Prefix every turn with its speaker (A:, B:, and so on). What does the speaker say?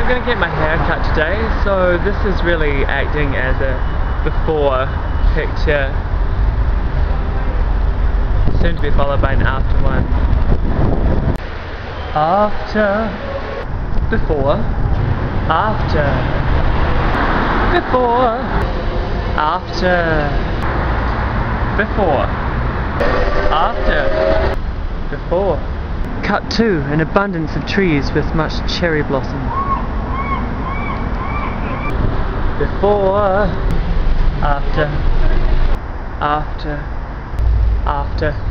A: going to get my hair cut today, so this is really acting as a before picture, soon to be followed by an after one. After, before, after, before, after, before, after, before. Cut 2, an abundance of trees with much cherry blossom. Before, after, after, after.